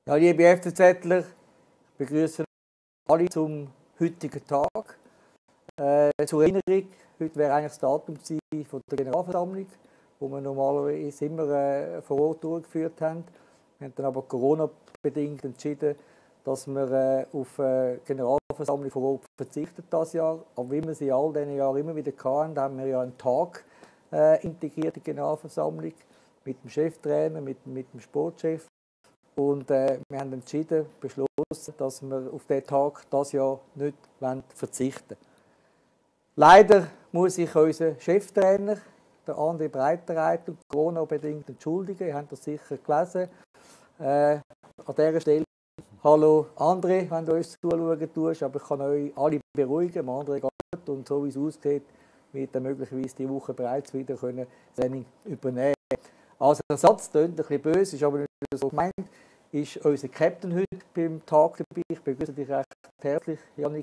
Ja, liebe FCZler, ich begrüße alle zum heutigen Tag. Zur Erinnerung, heute wäre eigentlich das Datum von der Generalversammlung, wo wir normalerweise immer vor Ort durchgeführt haben. Wir haben dann aber Corona-bedingt entschieden, dass wir auf Generalversammlung vor Ort verzichten dieses Jahr. Aber wie wir sie all diesen Jahren immer wieder hatten, haben wir ja einen Tag integrierte Generalversammlung mit dem Cheftrainer, mit dem Sportchef. Und wir haben entschieden, beschlossen, dass wir auf diesen Tag dieses Jahr nicht verzichten wollen. Leider muss ich unseren Cheftrainer, der André Breitenreiter, Corona-bedingt entschuldigen. Ihr habt das sicher gelesen. An dieser Stelle, hallo André, wenn du uns zuschauen tust, aber ich kann euch alle beruhigen. André geht gut und so wie es aussieht, wird er möglicherweise diese Woche bereits wieder das Training übernehmen können. Als Ersatz, klingt ein bisschen böse, ist aber nicht so gemeint, ist unser Captain heute beim Tag dabei. Ich begrüße dich recht herzlich, Jannik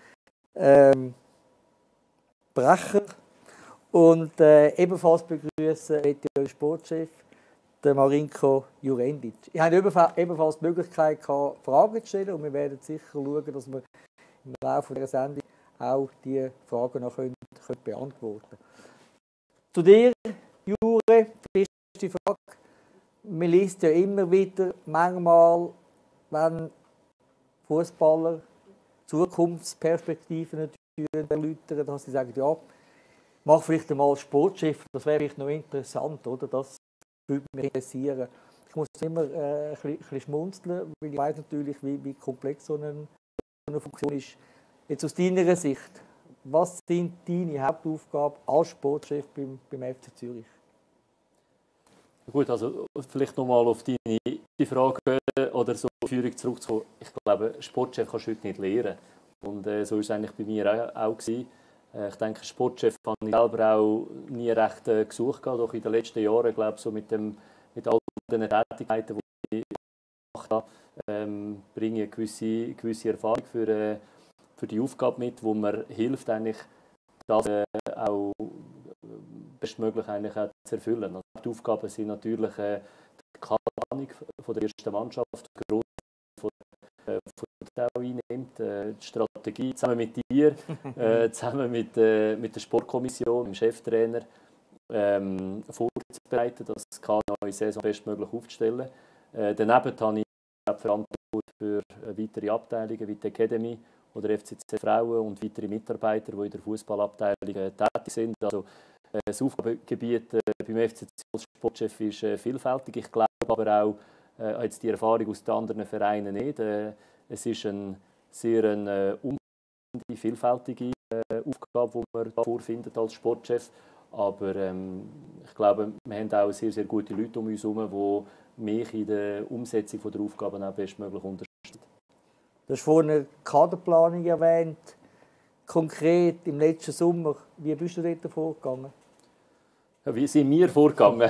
Brecher. Und ebenfalls begrüßen möchte ich euren Sportchef, den Marinko Jurendic. Ihr habt ebenfalls die Möglichkeit, Fragen zu stellen und wir werden sicher schauen, dass wir im Laufe dieser Sendung auch diese Fragen noch beantworten können. Zu dir, Jure, die erste Frage. Man liest ja immer wieder, manchmal, wenn Fußballer Zukunftsperspektiven erläutern, dass sie sagen, ja, mach vielleicht einmal Sportchef, das wäre vielleicht noch interessant, oder? Das würde mich interessieren. Ich muss immer ein bisschen schmunzeln, weil ich weiß natürlich, wie komplex so eine Funktion ist. Jetzt aus deiner Sicht, was sind deine Hauptaufgaben als Sportchef beim FC Zürich? Gut, also vielleicht nochmal auf die Frage oder so Führung zurückzukommen. Ich glaube, Sportchef kannst du heute nicht lehren. Und so war es eigentlich bei mir auch gewesen. Ich denke, Sportchef habe ich selber auch nie recht gesucht, doch in den letzten Jahren, glaube ich, so mit all den Tätigkeiten, die ich gemacht habe, bringe ich eine gewisse Erfahrung für die Aufgabe mit, wo mir hilft, eigentlich das auch bestmöglich eigentlich auch zu erfüllen. Also die Aufgaben sind natürlich die Kaderplanung von der ersten Mannschaft, die Grund von der einnimmt, die Strategie zusammen mit dir, zusammen mit der Sportkommission, dem Cheftrainer vorzubereiten, das Kader neue Saison bestmöglich aufzustellen. Daneben habe ich Verantwortung für weitere Abteilungen wie die Academy oder FCZ Frauen und weitere Mitarbeiter, die in der Fußballabteilung tätig sind. Also, das Aufgabengebiet beim FCZ als Sportchef ist vielfältig. Ich glaube aber auch, jetzt die Erfahrung aus den anderen Vereinen nicht. Es ist eine sehr umfassende, vielfältige Aufgabe, die man da vorfindet als Sportchef. Aber ich glaube, wir haben auch sehr, sehr gute Leute um uns herum, die mich in der Umsetzung der Aufgaben auch bestmöglich unterstützen. Du hast vorhin Kaderplanung erwähnt. Konkret im letzten Sommer, wie bist du dort vorgegangen? Ja, wie sind wir vorgegangen?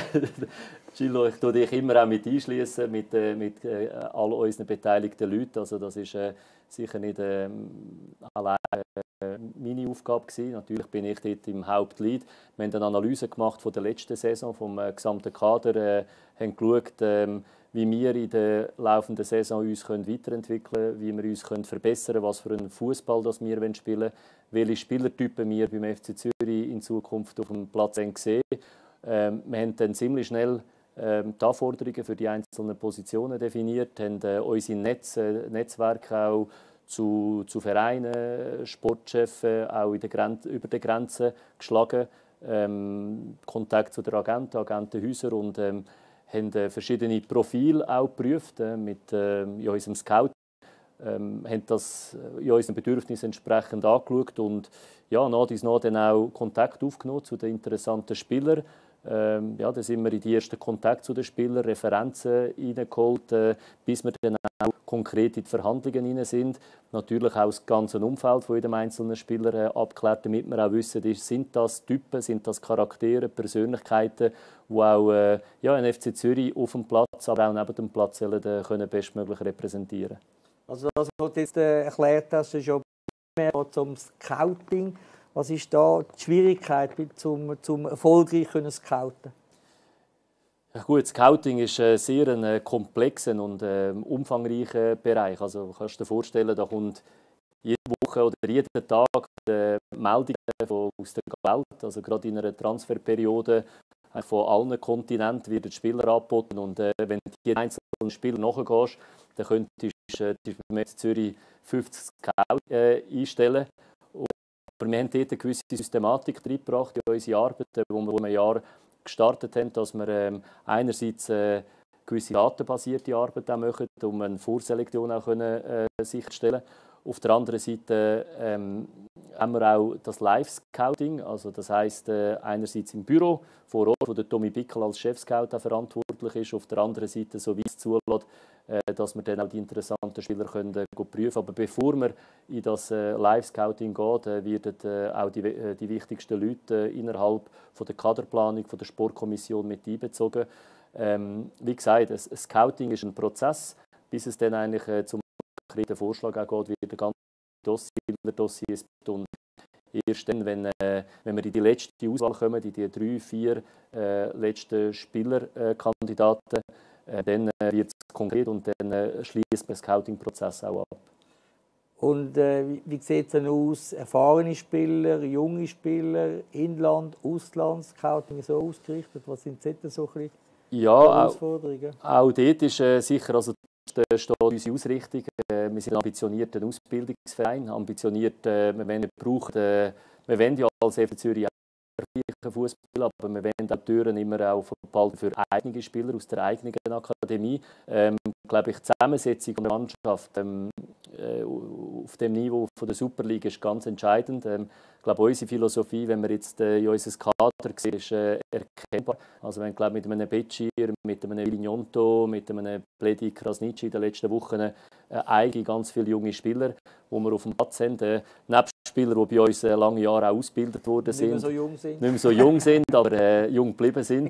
Gillo, ich tue dich immer auch mit einschließen, mit all unseren beteiligten Leuten. Also das ist sicher nicht allein meine Aufgabe gewesen. Natürlich bin ich dort im Hauptlead. Wir haben eine Analyse gemacht von der letzten Saison, vom gesamten Kader, haben geschaut, wie wir in der laufenden Saison uns weiterentwickeln können, wie wir uns verbessern können, was für einen Fußball wir spielen wollen, welche Spielertypen wir beim FC Zürich in Zukunft auf dem Platz sehen. Wir haben dann ziemlich schnell die Anforderungen für die einzelnen Positionen definiert, haben unsere Netzwerke auch zu Vereinen, Sportchefs auch über die Grenzen geschlagen, Kontakt zu der Agentenhäusern und haben verschiedene Profile auch geprüft mit in unserem Scout, haben das in unseren Bedürfnissen entsprechend angeschaut und ja, nach dann auch Kontakt aufgenommen zu den interessanten Spielern. Ja, da sind wir in die ersten Kontakte zu den Spielern, Referenzen reingeholt, bis wir dann auch konkret in die Verhandlungen hinein sind. Natürlich auch das ganze Umfeld von jedem einzelnen Spieler abklärt, damit wir auch wissen, sind das Typen, sind das Charaktere, Persönlichkeiten, die auch ja, ein FC Zürich auf dem Platz, aber auch neben dem Platz können bestmöglich repräsentieren. Also das, was du jetzt erklärt hast, ist ja mehr zum Scouting. Was ist da die Schwierigkeit, zum erfolgreich scouten? Ja, gut, Scouting ist sehr ein komplexer und umfangreicher Bereich. Also kannst du dir vorstellen, da kommt jede Woche oder jeden Tag Meldungen aus der Welt. Also gerade in einer Transferperiode von allen Kontinenten werden Spieler angeboten. Und wenn du jeden einzelnen Spieler nachgehst, dann könntest du in Zürich 50 Scouts einstellen. Aber wir haben dort eine gewisse Systematik reingebracht in unsere Arbeit, wo wir ein Jahr gestartet haben, dass wir einerseits gewisse datenbasierte Arbeit auch machen, um eine Vorselektion auch sicherzustellen. Auf der anderen Seite haben wir auch das Live-Scouting, also das heisst einerseits im Büro vor Ort, wo der Tommy Bickel als Chef-Scout auch verantwortlich ist, auf der anderen Seite, so wie es zulässt, dass wir dann auch die interessanten Spieler können, prüfen. Aber bevor wir in das Live-Scouting gehen, werden auch die wichtigsten Leute innerhalb von der Kaderplanung, von der Sportkommission mit einbezogen. Wie gesagt, ein Scouting ist ein Prozess, bis es dann eigentlich zum konkreten Vorschlag auch geht, wird der ganze Dossier und erst dann, wenn wir in die letzte Auswahl kommen, in die 3, 4 letzten Spielerkandidaten, dann wird es konkret und dann schließt der Scouting-Prozess auch ab. Und wie sieht es denn aus? Erfahrene Spieler, junge Spieler, Inland, Ausland, Scouting so ausgerichtet? Was sind dort so ein bisschen Herausforderungen? Auch dort ist sicher, also steht unsere Ausrichtung. Wir sind ein ambitionierter Ausbildungsverein, ambitioniert, wir wollen ja als FC Zürich Fußball, aber wir wollen auch die Türen immer auch verbalten für eigene Spieler aus der eigenen Akademie. Glaube ich, die Zusammensetzung der Mannschaft auf dem Niveau von der Superliga ist ganz entscheidend. Ich glaube, unsere Philosophie, wenn wir jetzt in unser Kader sehen, ist erkennbar. Also wenn glaube mit einem Becir, mit einem Vignonto, mit einem Bledi Krasniqi in den letzten Wochen eigentlich ganz viele junge Spieler, die wir auf dem Platz haben. Nebst Spieler, die bei uns lange Jahre auch ausgebildet worden sind. Nicht mehr so jung sind, aber jung geblieben sind.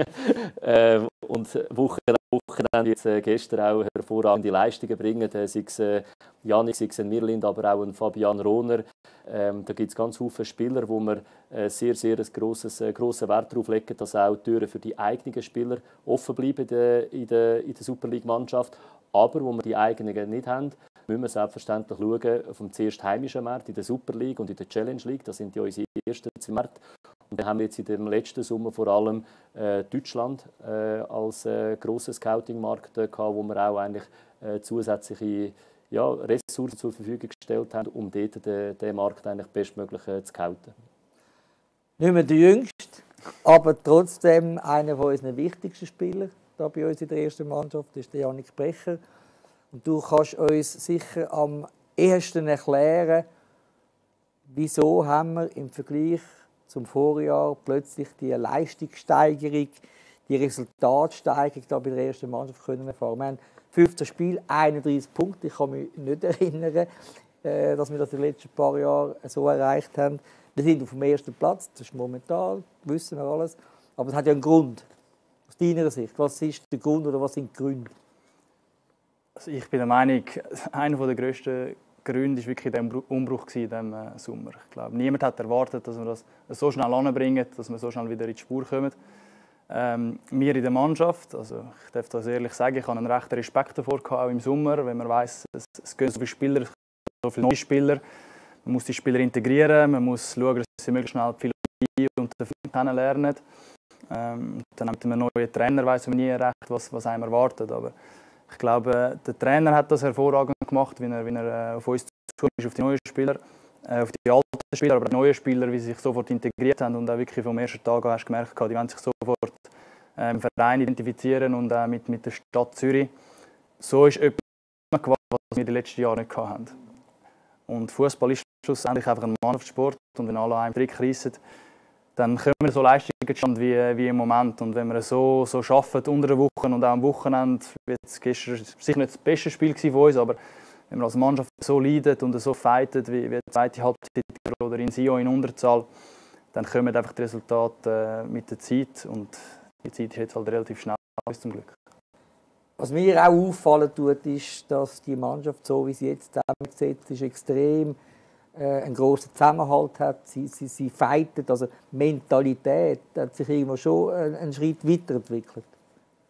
Und Wochenende jetzt gestern auch hervorragende Leistungen bringen. Sei es Janik, sei es Mirlind, aber auch Fabian Rohner. Da gibt es ganz viele Spieler, wo wir sehr einen grossen Wert darauf legen, dass auch die Türen für die eigenen Spieler offen bleiben in der Super League-Mannschaft. Aber wo wir die eigenen nicht haben, müssen wir selbstverständlich schauen auf dem zuerst heimischen Markt, in der Super League und in der Challenge League. Das sind ja unsere ersten 2 Märkte. Und dann haben wir jetzt in dem letzten Sommer vor allem Deutschland als grosser Scouting-Markt gehabt, wo wir auch eigentlich zusätzliche Ressourcen zur Verfügung gestellt haben, um dort den Markt eigentlich bestmöglich zu scouten. Nicht mehr der Jüngste, aber trotzdem einer unserer wichtigsten Spieler da bei uns in der ersten Mannschaft ist der Janik Brecher. Und du kannst uns sicher am ehesten erklären, wieso haben wir im Vergleich zum Vorjahr plötzlich die Leistungssteigerung, die Resultatsteigerung da bei der ersten Mannschaft können erfahren. Wir haben 15 Spiele, 31 Punkte. Ich kann mich nicht erinnern, dass wir das in den letzten paar Jahren so erreicht haben. Wir sind auf dem ersten Platz, das ist momentan, wissen wir alles. Aber es hat ja einen Grund. Aus deiner Sicht, was ist der Grund oder was sind die Gründe? Also ich bin der Meinung, einer der grössten Gründe war wirklich der Umbruch in diesem Sommer. Ich glaube, niemand hat erwartet, dass wir das so schnell anbringen, dass wir so schnell wieder in die Spur kommen. Wir in der Mannschaft, also ich darf das ehrlich sagen, ich hatte einen rechten Respekt davor, auch im Sommer, wenn man weiss, es gehen so viele Spieler, so viele neue Spieler. Man muss die Spieler integrieren, man muss schauen, dass sie möglichst schnell die Philosophie und den Film kennenlernen. Dann mit einem neuen Trainer weiss man nie recht, was einem erwartet. Aber ich glaube, der Trainer hat das hervorragend gemacht, wie er auf uns zugekommen ist, auf die neuen Spieler, auf die alten Spieler, aber die neuen Spieler, wie sie sich sofort integriert haben und auch wirklich vom ersten Tag an hast du gemerkt, die wollen sich sofort im Verein identifizieren und auch mit der Stadt Zürich. So ist etwas geworden, was wir die letzten Jahre nicht hatten. Und Fußball ist schlussendlich einfach ein Mannschaftssport und wenn alle einen Trick reissen, dann können wir so Leistungen zustande wie im Moment. Und wenn wir so arbeiten unter der Woche und auch am Wochenende, wie gestern sicher nicht das beste Spiel von uns, aber wenn wir als Mannschaft so leiden und so fighten wie die zweite Halbzeit oder in Sion in Unterzahl, dann kommen einfach die Resultate mit der Zeit. Und die Zeit ist jetzt halt relativ schnell, zum Glück. Was mir auch auffallen tut, ist, dass die Mannschaft, so wie sie jetzt zusammengesetzt ist, extrem einen grossen Zusammenhalt hat. Sie fighten, also Mentalität hat sich irgendwo schon einen Schritt weiterentwickelt.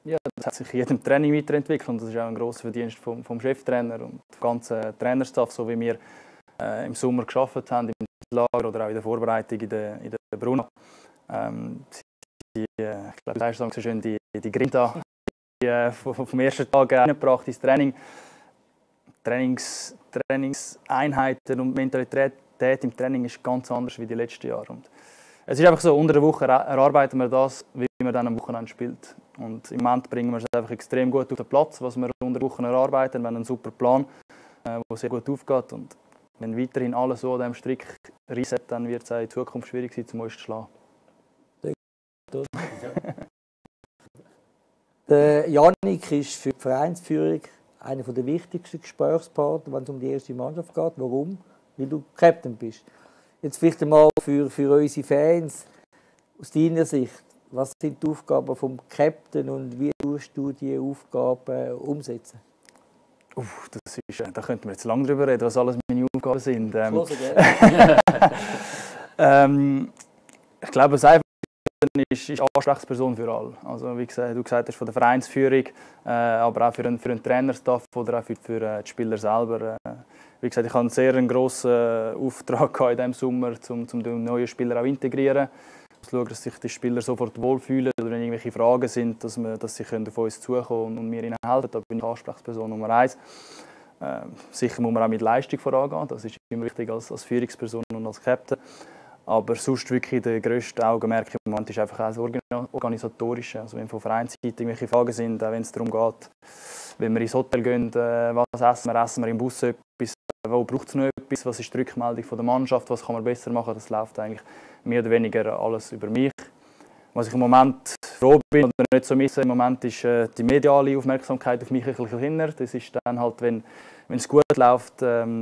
Ja, das hat sich in jedem Training weiterentwickelt und das ist auch ein grosser Verdienst vom Cheftrainer und dem ganzen Trainerstaff, so wie wir im Sommer gearbeitet haben, im Lager oder auch in der Vorbereitung in der Bruna. Ich glaube, du hast so schön die Grinta vom ersten Tag eingebracht ins Training. Trainingseinheiten und Mentalität im Training ist ganz anders wie die letzten Jahre. Und es ist einfach so, unter der Woche erarbeiten wir das, wie man dann am Wochenende spielt. Und im Moment bringen wir es einfach extrem gut auf den Platz, was wir unter der Woche erarbeiten. Wir haben einen super Plan, der sehr gut aufgeht. Und wenn weiterhin alles so an diesem Strick reset, dann wird es auch in Zukunft schwierig sein, uns zu schlagen. Der Jannik ist für die Vereinsführung einer der wichtigsten Gesprächspartner, wenn es um die erste Mannschaft geht. Warum? Weil du Captain bist. Jetzt vielleicht einmal für unsere Fans, aus deiner Sicht, was sind die Aufgaben des Captain und wie tust du diese Aufgaben umsetzen? Da könnten wir jetzt lange darüber reden, was alles meine Aufgaben sind. Ich glaube, das Einfachste ist Ansprechperson für alle. Also, wie du gesagt hast, von der Vereinsführung, aber auch für einen Trainerstaff oder auch für die Spieler selber. Wie gesagt, ich hatte einen sehr grossen Auftrag in diesem Sommer, um die neuen Spieler auch integrieren. Zu schauen, dass sich die Spieler sofort wohlfühlen oder wenn irgendwelche Fragen sind, dass sie auf uns zukommen und wir ihnen helfen. Da bin ich Ansprechperson Nummer 1. Sicher muss man auch mit Leistung vorangehen, das ist immer wichtig als Führungsperson und als Captain. Aber sonst wirklich der grösste Augenmerk im Moment ist einfach auch das Organisatorische. Also wenn von Vereinsseite irgendwelche Fragen sind, auch wenn es darum geht, wenn wir ins Hotel gehen, was essen wir im Bus etwas, wo braucht es noch etwas, was ist die Rückmeldung von der Mannschaft, was kann man besser machen, das läuft eigentlich mehr oder weniger alles über mich. Was ich im Moment froh bin oder nicht so misse im Moment ist die mediale Aufmerksamkeit auf mich ein bisschen kleiner. Das ist dann halt, wenn es gut läuft,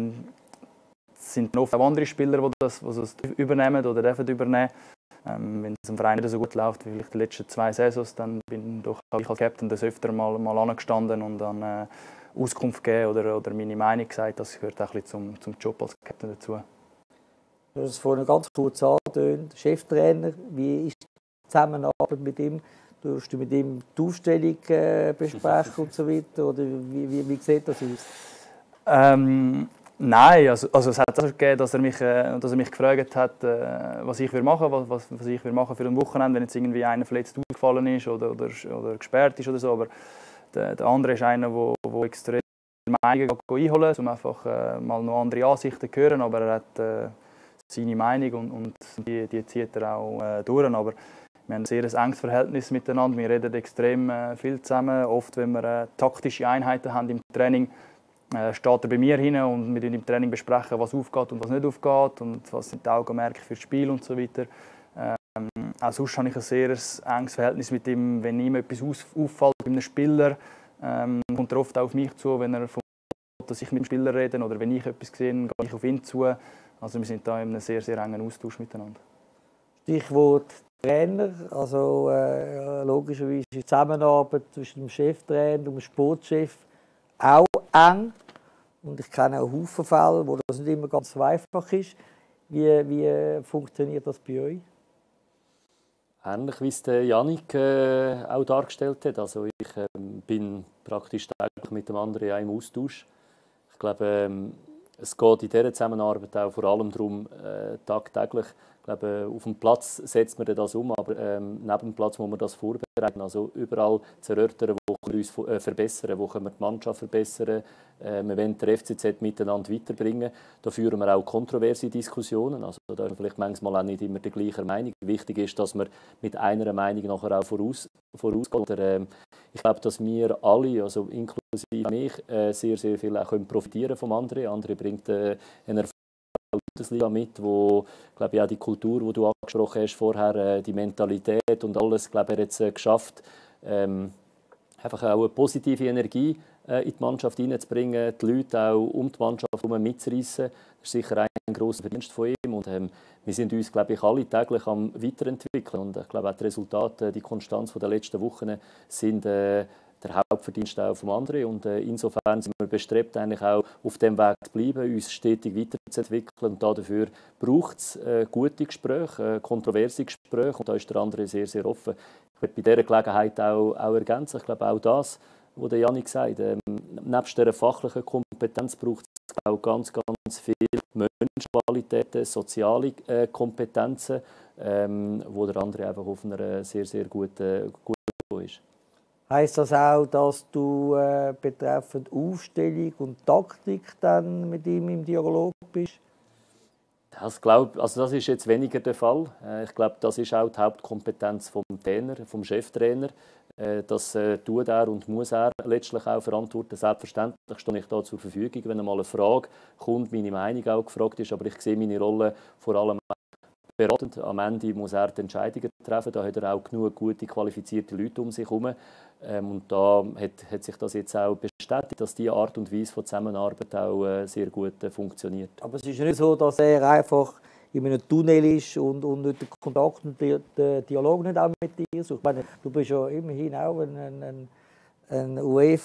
sind oft auch andere Spieler, die das übernehmen oder dürfen übernehmen. Wenn es im Verein nicht so gut läuft, wie vielleicht die letzten 2 Saisons, dann bin ich als Captain das öfter mal angestanden und dann Auskunft gegeben oder meine Meinung gesagt. Das gehört auch ein bisschen zum Job als Captain dazu. Du hast es vorhin ganz kurz angetönt. Cheftrainer, wie ist die Zusammenarbeit mit ihm? Tust du mit ihm die Aufstellung besprechen und so weiter? Oder wie sieht das aus? Nein, also es hat auch gegeben, dass er mich gefragt hat, was ich machen will, was ich machen für ein Wochenende, wenn jetzt irgendwie einer verletzt ausgefallen ist oder gesperrt ist oder so. Aber der andere ist einer, der extrem Meinungen einholen, um einfach mal noch andere Ansichten zu hören. Aber er hat seine Meinung und die zieht er auch durch. Aber wir haben ein sehr enges Verhältnis miteinander. Wir reden extrem viel zusammen. Oft, wenn wir taktische Einheiten haben im Training, steht er bei mir hin und wir im Training besprechen, was aufgeht und was nicht aufgeht und was sind die Augenmerke für das Spiel und so weiter. Auch sonst habe ich ein sehr enges Verhältnis mit ihm. Wenn ihm etwas auffällt bei einem Spieler, kommt er oft auch auf mich zu, wenn er dass ich mit dem Spieler rede oder wenn ich etwas sehe, gehe ich auf ihn zu. Also wir sind da in einem sehr, sehr engen Austausch miteinander. Stichwort Trainer, also logischerweise ist die Zusammenarbeit zwischen dem Cheftrainer und dem Sportchef auch eng. Und ich kenne auch Haufen Fälle, wo das nicht immer ganz einfach ist. Wie funktioniert das bei euch? Ähnlich wie es der Jannik auch dargestellt hat. Also ich bin praktisch täglich mit dem anderen im Austausch. Ich glaube, es geht in dieser Zusammenarbeit auch vor allem darum, tagtäglich. Ich glaube, auf dem Platz setzt man das um, aber neben dem Platz muss man das vorbereiten. Also überall zu erörtern, wo können wir uns verbessern, wo können wir die Mannschaft verbessern, wir wollen den FCZ miteinander weiterbringen. Da führen wir auch kontroverse Diskussionen. Also da ist man vielleicht manchmal auch nicht immer der gleichen Meinung. Wichtig ist, dass man mit einer Meinung nachher auch vorausgeht. Ich glaube, dass wir alle, also inklusive mich, sehr, sehr viel auch profitieren vom anderen. Andere bringt eine Bundesliga mit, wo, glaube ich, auch die Kultur, die du angesprochen hast vorher, die Mentalität und alles, glaube ich, er hat es geschafft, einfach auch eine positive Energie in die Mannschaft hineinzubringen, die Leute auch um die Mannschaft herum mitzureissen. Das ist sicher ein grosser Verdienst von ihm. Und, wir sind uns, glaube ich, alle täglich am Weiterentwickeln. Und ich glaube, auch die Resultate, die Konstanz der letzten Wochen sind der Hauptverdienst auch vom anderen. Und insofern sind wir bestrebt, eigentlich auch auf dem Weg zu bleiben, uns stetig weiterzuentwickeln. Und dafür braucht es gute Gespräche, kontroverse Gespräche. Und da ist der andere sehr, sehr offen. möchte bei dieser Gelegenheit auch ergänzen. Ich glaube auch das, was der Janik sagt, nebst dieser fachlichen Kompetenz braucht es auch ganz viel Menschenqualitäten, soziale Kompetenzen, wo der andere einfach auf einer sehr, sehr guten ist. Heisst das auch, dass du betreffend Aufstellung und Taktik dann mit ihm im Dialog bist? Das ist jetzt weniger der Fall. Ich glaube, das ist auch die Hauptkompetenz vom Trainer, vom Cheftrainer. Das tut er und muss er letztlich auch verantworten. Selbstverständlich stehe ich da zur Verfügung, wenn einmal eine Frage kommt, meine Meinung auch gefragt ist. Aber ich sehe meine Rolle vor allem beratend. Am Ende muss er die Entscheidungen treffen. Da hat er auch genug gute, qualifizierte Leute um sich herum. Und da hat sich das jetzt auch bestätigt, dass diese Art und Weise von Zusammenarbeit auch sehr gut funktioniert. Aber es ist ja nicht so, dass er einfach in einem Tunnel ist und nicht den Kontakt und den Dialog nicht auch mit dir sucht. Ich meine, du bist ja immerhin auch ein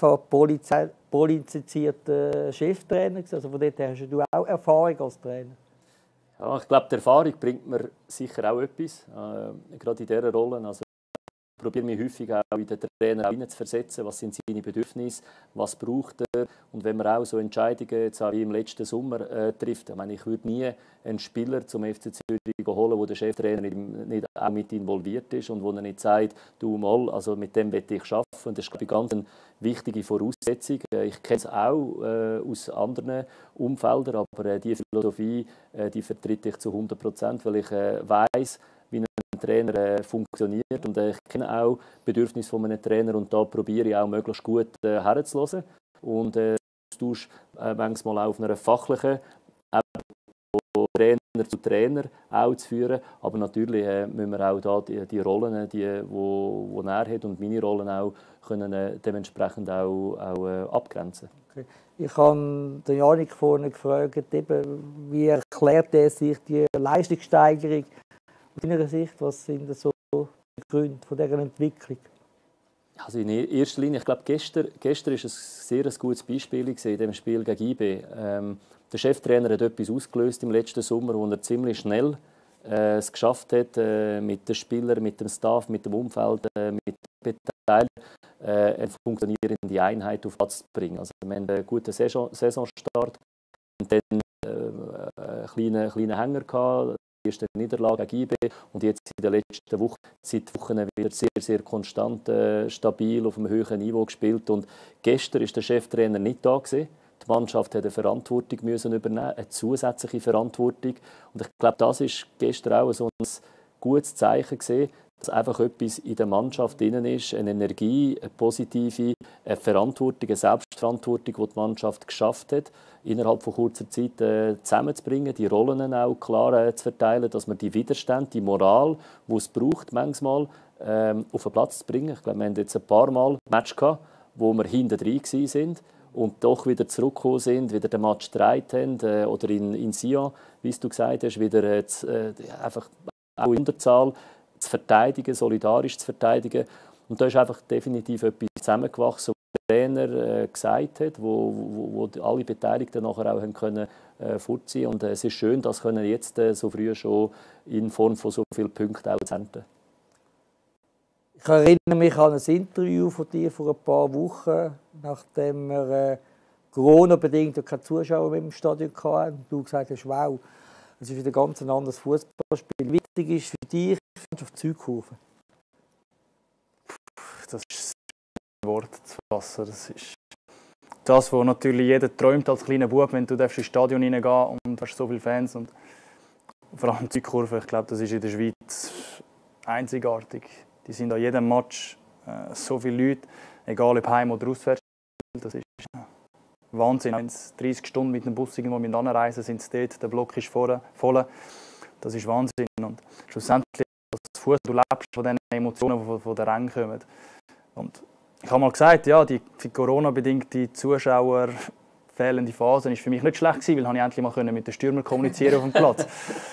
UEFA-polizierter Cheftrainer. Also von dort her hast du auch Erfahrung als Trainer. Ja, ich glaube, die Erfahrung bringt mir sicher auch etwas, gerade in dieser Rolle. Also, ich probiere mich häufig auch in den Trainer hineinzuversetzen, was sind seine Bedürfnisse, was braucht er. Und wenn man auch so Entscheidungen jetzt auch wie im letzten Sommer trifft, ich würde nie einen Spieler zum FC Zürich holen, wo der Cheftrainer nicht auch mit involviert ist und wo er nicht sagt, du mal, also mit dem will ich arbeiten. Das ist, glaube ich, ganz eine wichtige Voraussetzung. Ich kenne es auch aus anderen Umfeldern, aber diese Philosophie die vertrete ich zu 100%, weil ich weiss, wie ein Trainer funktioniert und ich kenne auch die Bedürfnisse von einem Trainer und da probiere ich auch möglichst gut herzuhören und Austausch manchmal auch auf einer fachlichen Ebene, Trainer zu Trainer auch zu führen, aber natürlich müssen wir auch da die Rollen, die er hat und meine Rollen auch können dementsprechend auch abgrenzen. Okay. Ich habe den Janik vorhin gefragt, wie erklärt er sich die Leistungssteigerung aus deiner Sicht? Was sind so die Gründe von dieser Entwicklung? Also in erster Linie, ich glaube, gestern war ein sehr gutes Beispiel in dem Spiel gegen IB. Der Cheftrainer hat etwas ausgelöst im letzten Sommer, wo er ziemlich schnell es geschafft hat, mit den Spielern, mit dem Staff, mit dem Umfeld, mit den Beteiligten eine funktionierende Einheit auf den Platz zu bringen. Also wir haben einen guten Saisonstart und dann einen kleinen Hänger gehabt. Die erste Niederlage gegen IB und jetzt in der letzten Woche, seit Wochen wieder sehr, sehr konstant, stabil auf einem hohen Niveau gespielt. Und gestern war der Cheftrainer nicht da gewesen. Die Mannschaft musste eine Verantwortung übernehmen, eine zusätzliche Verantwortung. Und ich glaube, das war gestern auch so ein gutes Zeichen gewesen, dass einfach etwas in der Mannschaft drin ist, eine Energie, eine positive Verantwortung, eine Selbstverantwortung, die die Mannschaft geschafft hat, innerhalb von kurzer Zeit zusammenzubringen, die Rollen auch klar zu verteilen, dass man die Widerstände, die Moral, die es braucht, manchmal auf den Platz zu bringen. Ich glaube, wir haben jetzt ein paar Mal Match gehabt, wo wir hinten drin waren und doch wieder zurückgekommen sind, wieder den Match gedreht haben, oder in Sion, wie du gesagt hast, wieder einfach auch in Unterzahl zu verteidigen, solidarisch zu verteidigen. Und da ist einfach definitiv etwas zusammengewachsen, was der Trainer gesagt hat, wo alle Beteiligten nachher auch können fortziehen. Und es ist schön, dass können jetzt so früh schon in Form von so vielen Punkten auch zu ernten. Ich erinnere mich an ein Interview von dir vor ein paar Wochen, nachdem wir Corona-bedingt keine Zuschauer im Stadion hatten. Und du gesagt hast, wow, es ist wieder ganz ein anderes Fußballspiel. Wichtig ist für dich auf die Südkurve. Das ist ein Wort zu fassen. Das ist das, was natürlich jeder träumt als kleiner Bub, wenn du ins Stadion reingehen und hast so viele Fans. Und vor allem die Südkurve, ich glaube, das ist in der Schweiz einzigartig. Die sind an jedem Match so viele Leute, egal ob heim oder auswärts. Das ist Wahnsinn. Wenn es 30 Stunden mit dem Bus irgendwo anreisen, sind sie dort, der Block ist voll. Das ist Wahnsinn. Und schlussendlich, als Fuß, du lebst von den Emotionen, die von den Rängen kommen. Und ich habe mal gesagt, ja, die Corona-bedingte Zuschauer fehlende Phase war für mich nicht schlecht gewesen, weil ich endlich mal mit den Stürmern kommunizieren auf dem Platz.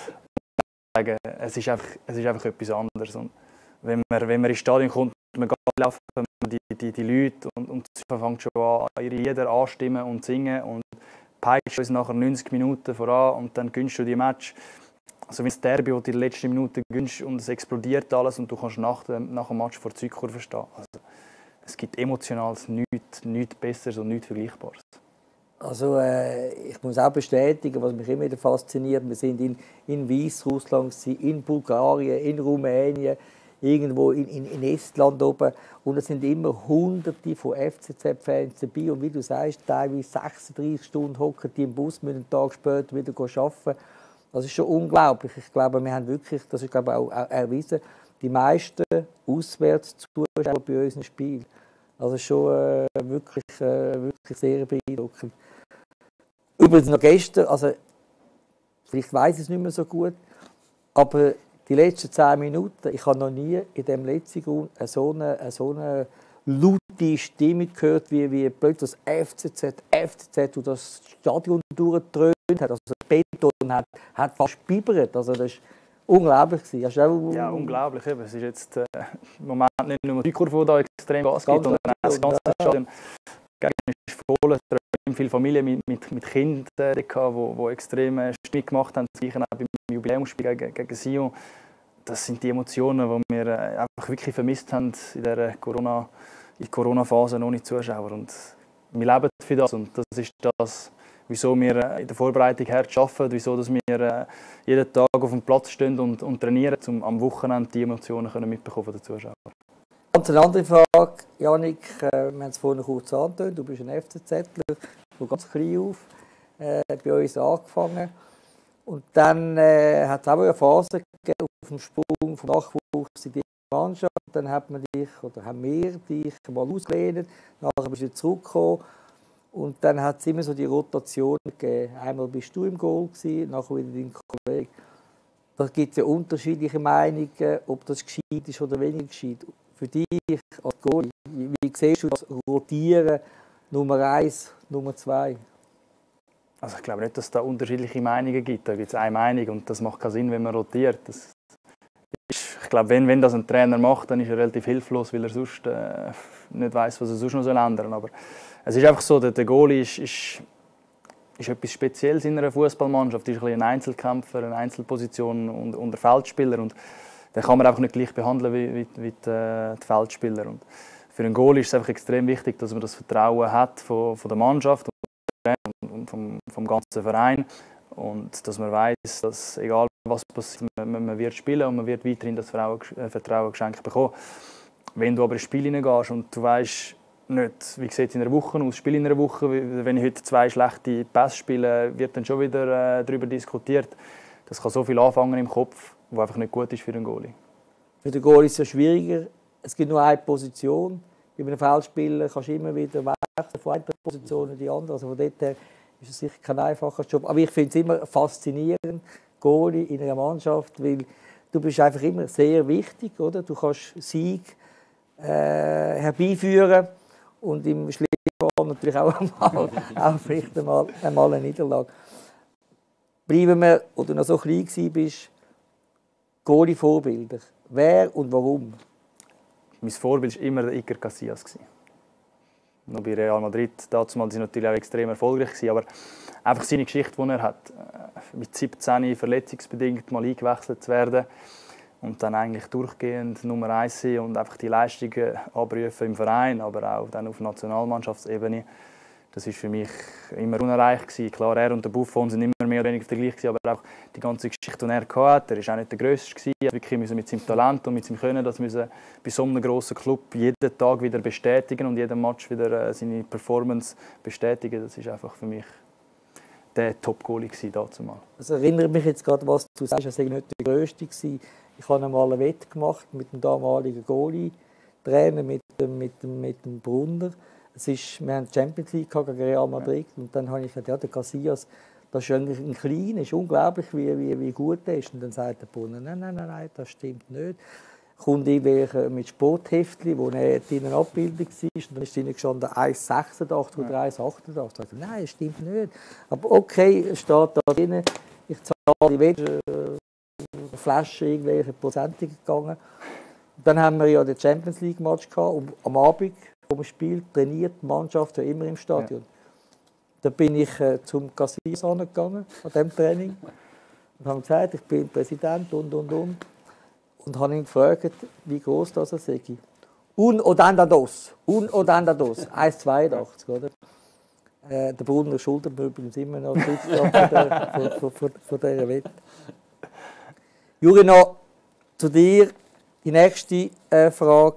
Es ist einfach etwas anderes. Und wenn man ins Stadion kommt, man geht laufen, die Leute und sie fangen schon an, ihre Lieder anstimmen und singen und peitschen uns nachher 90 Minuten voran und dann gewinnst du die Match. also wenn das Derby, wo du in den letzten Minuten gönnst und es explodiert alles und du kannst nach dem Match vor der Südkurve stehen. Also, es gibt emotional nichts Besseres und nichts Vergleichbares. Also ich muss auch bestätigen, was mich immer wieder fasziniert. Wir sind in Weißrussland, in Bulgarien, in Rumänien, irgendwo in Estland oben. Und es sind immer Hunderte von FCZ-Fans dabei. Und wie du sagst, teilweise 36 Stunden hocken die im Bus, müssen einen Tag später wieder arbeiten. Das ist schon unglaublich. Ich glaube, wir haben wirklich, das ist glaube ich auch erwiesen, die meisten Auswärtszuschauer bei unserem Spiel. Also schon wirklich sehr beeindruckend. Übrigens noch gestern, also vielleicht weiss ich es nicht mehr so gut, aber die letzten 10 Minuten, ich habe noch nie in diesem letzten Grund so eine laute Stimme gehört, wie plötzlich das FCZ, und das Stadion durchgedröhnt hat. Also der Beton hat fast bibbert. Also das war unglaublich. Ja, unglaublich. Es ist jetzt im Moment nicht nur die Kurve, die da extrem Gas gibt, sondern auch das ganze Stadion. Ist voll, extrem viele Familien mit Kindern, die extrem Stimmung gemacht haben. Das Gleiche auch beim Jubiläumsspiel gegen Sion. Das sind die Emotionen, die wir einfach wirklich vermisst haben in der Corona-Phase ohne Zuschauer. Und wir leben für das. Und das ist das, wieso wir in der Vorbereitung hart arbeiten, wieso dass wir jeden Tag auf dem Platz stehen und trainieren, um am Wochenende die Emotionen mitbekommen von den Zuschauern. Ganz eine andere Frage, Janik, wir haben es vorhin kurz angetönt, du bist ein FCZler, von ganz klein auf bei uns angefangen. Und dann hat es auch eine Phase gegeben auf dem Sprung vom Nachwuchs in die Mannschaft. Dann haben wir dich mal ausgelehnt, nachher bist du zurückgekommen. Und dann hat es immer so die Rotation gegeben. Einmal bist du im Goal gewesen, nachher wieder dein Kollege. Da gibt es ja unterschiedliche Meinungen, ob das gescheit ist oder weniger gescheit. Für dich als Goalie, wie siehst du das Rotieren Nummer 1, Nummer 2? Also ich glaube nicht, dass es da unterschiedliche Meinungen gibt. Da gibt es eine Meinung und das macht keinen Sinn, wenn man rotiert. Ich glaube, wenn das ein Trainer macht, dann ist er relativ hilflos, weil er sonst nicht weiss, was er sonst noch ändern soll. Aber es ist einfach so, der Goalie ist etwas Spezielles in einer Fußballmannschaft. Er ist ein Einzelkämpfer, eine Einzelposition und ein Feldspieler. Und den kann man einfach nicht gleich behandeln wie die Feldspieler. Und für einen Goalie ist es einfach extrem wichtig, dass man das Vertrauen hat von der Mannschaft und vom ganzen Verein. Und dass man weiss, dass egal was passiert, man wird spielen und man wird weiterhin das Vertrauen geschenkt bekommen. Wenn du aber ins Spiel hineingehst und du weißt nicht, wie sieht es in einer Woche aus, Spiel in einer Woche, wenn ich heute 2 schlechte Pässe spiele, wird dann schon wieder darüber diskutiert. Das kann so viel anfangen im Kopf, was einfach nicht gut ist für den Goalie. Für den Goalie ist es ja schwieriger. Es gibt nur eine Position. Bei einem Feldspieler kannst du immer wieder wechseln von einer Position in die andere. Also von dort her ist es sicher kein einfacher Job. Aber ich finde es immer faszinierend, Goalie in einer Mannschaft, weil du bist einfach immer sehr wichtig, oder? Du kannst Sieg herbeiführen und im Schlimmfall natürlich auch vielleicht einmal eine Niederlage. Bleiben wir, oder du noch so klein warst, Goalie-Vorbilder. Wer und warum? Mein Vorbild war immer der Iker Casillas. Noch bei Real Madrid, damals war er natürlich auch extrem erfolgreich, aber einfach seine Geschichte, die er hat, mit 17 verletzungsbedingt mal eingewechselt zu werden und dann eigentlich durchgehend Nummer 1 sein und einfach die Leistungen abrufen im Verein, aber auch dann auf Nationalmannschaftsebene. Das war für mich immer unerreicht. Klar, er und der Buffon sind immer mehr oder weniger gleich, aber auch die ganze Geschichte, die er hatte, er war auch nicht der Grösste. Er musste mit seinem Talent und mit seinem Können das bei so einem grossen Club jeden Tag wieder bestätigen und jeden Match wieder seine Performance bestätigen. Das war einfach für mich der Top-Goalie damals. Das erinnert mich jetzt gerade, was du sagst, er war nicht der Grösste. Ich habe einmal eine Wette gemacht mit dem damaligen Goalie-Trainer, mit dem Brunner. Wir haben die Champions League gegen Real Madrid und dann habe ich gesagt, ja, der Casillas, das ist eigentlich ein Kleiner, ist unglaublich, wie gut er ist. Und dann sagt der Brunner, nein, das stimmt nicht. Kommt irgendwelche mit Sportheftchen, wo er drinnen Abbildung war, und dann ist drinnen gestanden 1,86 oder 1,88. Ich sagte, nein, das stimmt nicht. Aber okay, es steht da drinnen, ich zahle die Wette, eine Flasche, irgendwelche Prozentungen gegangen. Und dann haben wir ja den Champions League Match gehabt, und am Abend vom Spiel trainiert die Mannschaft ja immer im Stadion. Ja. Da bin ich zum Casillas gegangen, an diesem Training. Und haben gesagt, ich bin Präsident und. Und habe ihn gefragt, wie groß das er sei. Odandados. 1,82, oder? Der Brunner schuldet mir übrigens immer noch von dieser Wette. Juri, noch zu dir die nächste Frage.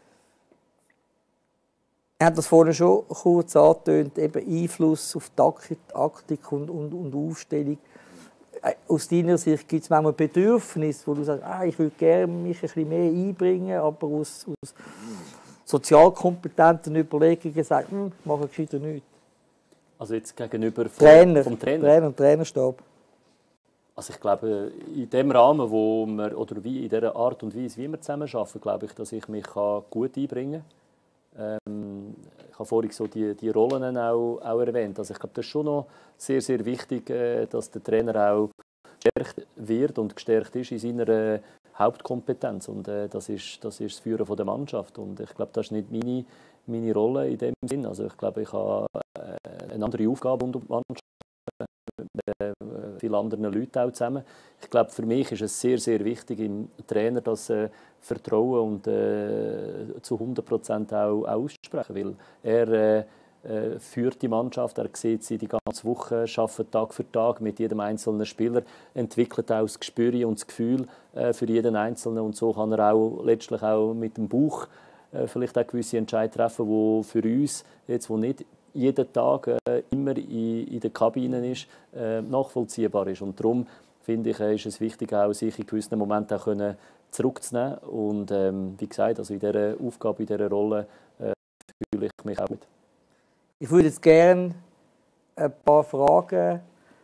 Er hat das vorhin schon kurz angetönt, eben Einfluss auf Taktik und Aufstellung. Aus deiner Sicht gibt es manchmal Bedürfnisse, wo du sagst, ich würde gerne mich ein bisschen mehr einbringen, aber aus sozialkompetenten Überlegungen sagst, ich mache gescheiter nichts. Also jetzt gegenüber vom Trainer und Trainerstab. Also ich glaube, in dem Rahmen, wo wir, oder wie in der Art und Weise, wie wir zusammenarbeiten, glaube ich, dass ich mich gut einbringen kann. Ich habe vorhin so die Rollen auch erwähnt. Also ich glaube, das ist schon noch sehr, sehr wichtig, dass der Trainer auch gestärkt wird und gestärkt ist in seiner Hauptkompetenz. Und das ist das Führen von der Mannschaft. Und ich glaube, das ist nicht meine Rolle in dem Sinn. Also ich glaube, ich habe eine andere Aufgabe und die Mannschaft mit vielen anderen Leuten auch zusammen. Ich glaube, für mich ist es sehr, sehr wichtig im Trainer, das Vertrauen und zu 100% auch aussprechen, weil er führt die Mannschaft, er sieht sie die ganze Woche, arbeitet Tag für Tag mit jedem einzelnen Spieler, entwickelt auch das Gespür und das Gefühl für jeden Einzelnen und so kann er auch letztlich auch mit dem Bauch vielleicht auch gewisse Entscheidungen treffen, die für uns, jetzt, wo nicht jeden Tag immer in der Kabine ist, nachvollziehbar ist. Und darum finde ich, ist es wichtig, auch sich in gewissen Momenten auch zurückzunehmen. Und wie gesagt, also in dieser Aufgabe, in dieser Rolle fühle ich mich auch mit. Ich würde jetzt gerne ein paar Fragen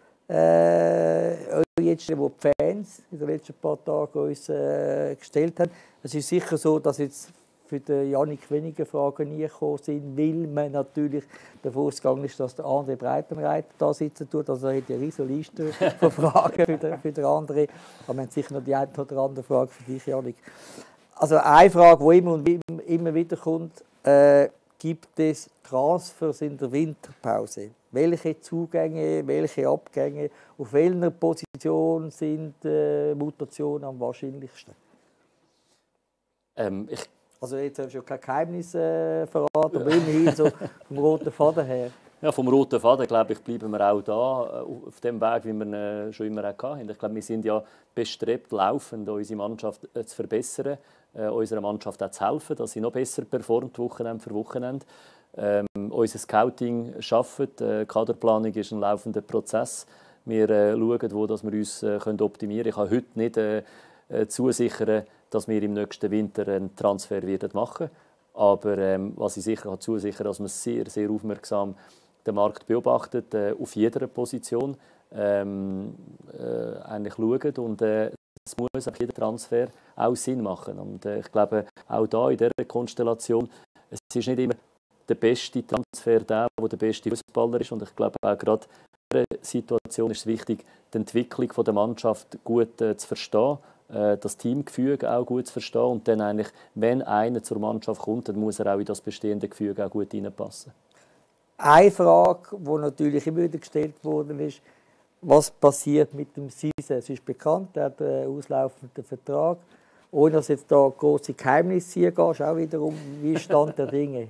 jetzt, die die Fans in den letzten paar Tagen uns gestellt haben. Es ist sicher so, dass jetzt für den Jannik wenige Fragen eingekommen sind, weil man natürlich davon ausgegangen ist, dass der André Breitenreiter da sitzen tut. Also er hat eine riesige Liste von Fragen für den André. Aber wir haben sicher noch die eine oder andere Frage für dich, Jannik. Also eine Frage, die immer wieder kommt, gibt es Transfers in der Winterpause? Welche Zugänge, welche Abgänge, auf welcher Position sind Mutationen am wahrscheinlichsten? Also jetzt hast du ja kein Geheimnis verraten, aber immerhin so vom roten Faden her. Ja, vom roten Faden, glaube ich, bleiben wir auch da, auf dem Weg, wie wir ihn schon immer hatten. Ich glaube, wir sind ja bestrebt, laufend unsere Mannschaft zu verbessern, unserer Mannschaft auch zu helfen, dass sie noch besser performt, Wochenende für Wochenende. Unser Scouting arbeitet, Kaderplanung ist ein laufender Prozess. Wir schauen, wo wir uns optimieren können. Ich kann heute nicht zusichern, dass wir im nächsten Winter einen Transfer machen werden. Aber was ich sicher zusichern kann, dass man sehr, sehr aufmerksam den Markt beobachtet, auf jeder Position eigentlich schaut und es muss auf jeden Transfer auch Sinn machen. Und ich glaube, auch da in dieser Konstellation, es ist nicht immer der beste Transfer der der beste Fußballer ist. Und ich glaube, auch gerade in dieser Situation ist es wichtig, die Entwicklung der Mannschaft gut zu verstehen, das Teamgefüge auch gut zu verstehen und dann eigentlich, wenn einer zur Mannschaft kommt, dann muss er auch in das bestehende Gefüge auch gut hineinpassen. Eine Frage, die natürlich immer wieder gestellt worden ist, was passiert mit dem Cisse? Es ist bekannt, er hat einen auslaufenden Vertrag. Ohne dass jetzt da große Geheimnisse hier gehst, auch wiederum, wie ist Stand der Dinge?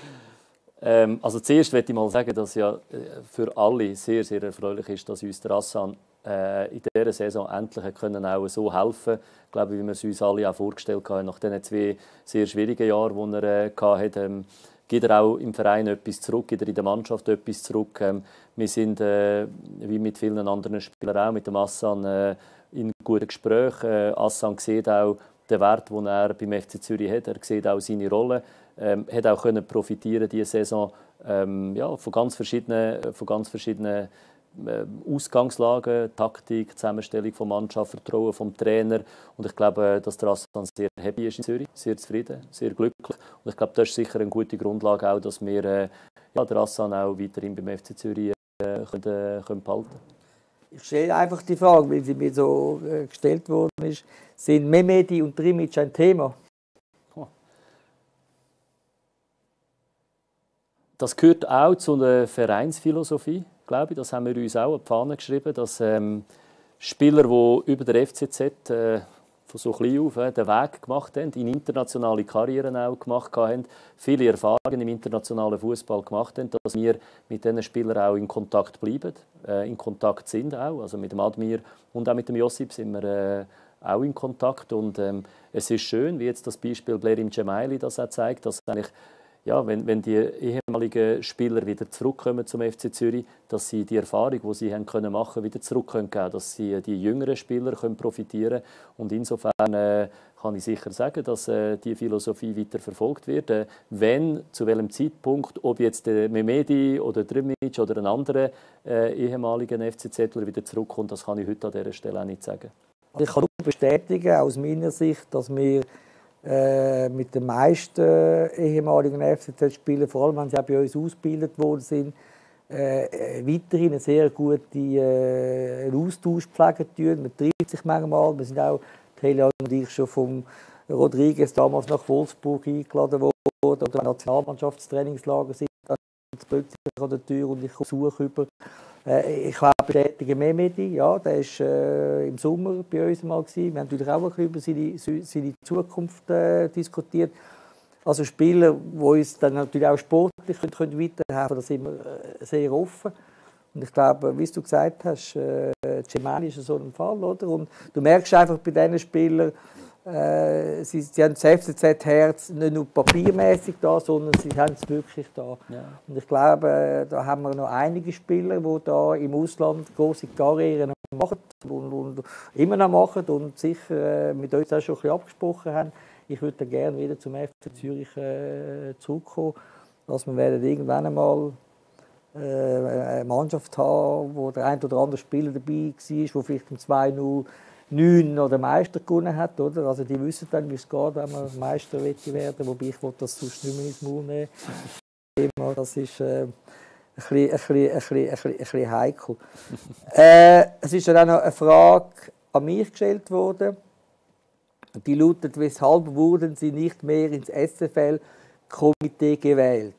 Also zuerst möchte ich mal sagen, dass ja für alle sehr, sehr erfreulich ist, dass uns der Hassan in dieser Saison endlich können auch so helfen, glaube ich, wie wir es uns alle auch vorgestellt haben. Nach diesen 2 sehr schwierigen Jahren, die er hatte, gibt er auch im Verein etwas zurück, gibt er in der Mannschaft etwas zurück. Wir sind, wie mit vielen anderen Spielern auch, mit dem Hassan in guten Gesprächen. Hassan sieht auch den Wert, den er beim FC Zürich hat. Er sieht auch seine Rolle. Hat auch können profitieren diese Saison ja, von ganz verschiedenen Ausgangslagen, Taktik, Zusammenstellung von Mannschaft, Vertrauen vom Trainer. Und ich glaube, dass der Hassan sehr happy ist in Zürich, sehr zufrieden, sehr glücklich. Und ich glaube, das ist sicher eine gute Grundlage auch, dass wir ja, den Hassan auch weiterhin beim FC Zürich können behalten. Ich stelle einfach die Frage, weil sie mir so gestellt worden ist. Sind Mehmedi und Trimic ein Thema? Das gehört auch zu einer Vereinsphilosophie, glaube ich. Das haben wir uns auch auf die Fahne geschrieben, dass Spieler, die über der FCZ von so klein auf den Weg gemacht haben, in internationale Karrieren auch gemacht haben, viele Erfahrungen im internationalen Fußball gemacht haben, dass wir mit diesen Spielern auch in Kontakt bleiben, in Kontakt sind auch. Also mit dem Admir und auch mit dem Josip sind wir auch in Kontakt. Und es ist schön, wie jetzt das Beispiel Blerim Cemaili das auch zeigt, dass eigentlich ja, wenn die ehemaligen Spieler wieder zurückkommen zum FC Zürich, dass sie die Erfahrung, die sie haben können machen, wieder zurück können geben, dass sie die jüngeren Spieler können profitieren. Und insofern kann ich sicher sagen, dass die Philosophie weiter verfolgt wird. Wenn, zu welchem Zeitpunkt, ob jetzt Mehmedi oder Drimic oder ein anderer ehemaliger FCZler wieder zurückkommt, das kann ich heute an dieser Stelle auch nicht sagen. Ich kann nur bestätigen, aus meiner Sicht, dass wir mit den meisten ehemaligen FCZ-Spielern, vor allem wenn sie auch bei uns ausgebildet worden sind, weiterhin einen sehr guten Austausch pflegen. Man trifft sich manchmal. Wir sind auch, Helian und ich, schon vom Rodriguez damals nach Wolfsburg eingeladen worden oder Nationalmannschaftstrainingslager sind dann plötzlich an der Tür und ich suche über. Ich kann auch bestätigen, Mehmedi, ja, der war im Sommer bei uns mal gewesen. Wir haben natürlich auch ein bisschen über seine Zukunft diskutiert. Also Spieler, die uns dann natürlich auch sportlich weiterhelfen können, da sind wir sehr offen. Und ich glaube, wie du gesagt hast, Cemaili ist so ein Fall, oder? Und du merkst einfach bei diesen Spielern, sie haben das FCZ-Herz nicht nur papiermäßig da, sondern sie haben es wirklich da. Ja. Und ich glaube, da haben wir noch einige Spieler, die da im Ausland große Karrieren machen und immer noch machen und sicher mit uns auch schon ein bisschen abgesprochen haben. Ich würde gerne wieder zum FC Zürich zurückkommen, dass wir werden irgendwann einmal eine Mannschaft haben, wo der ein oder andere Spieler dabei war, der vielleicht im 2-0 9 oder Meister gewonnen hat, oder? Also die wissen dann, wie es geht, wenn man Meister werden, wobei ich das sonst nicht mehr ins Maul nehmen. Das ist ein bisschen heikel. Es ist dann auch noch eine Frage an mich gestellt worden. Die lautet, weshalb wurden Sie nicht mehr ins SFL-Komitee gewählt?